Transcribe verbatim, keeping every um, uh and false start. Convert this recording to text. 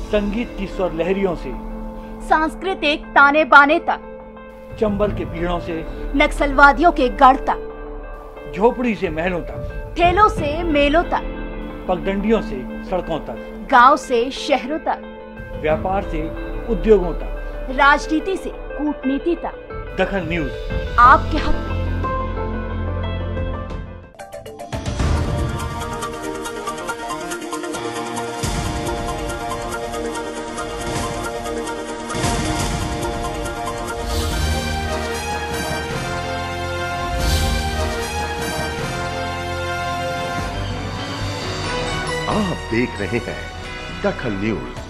संगीत की स्वर लहरियों से सांस्कृतिक ताने बाने तक, चंबल के पीड़ों से नक्सलवादियों के गढ़ तक, झोपड़ी से महलों तक, ठेलों से मेलों तक, पगडंडियों से सड़कों तक, गांव से शहरों तक, व्यापार से उद्योगों तक, राजनीति से कूटनीति तक, दखल न्यूज आपके हक में। आप देख रहे हैं दखल न्यूज।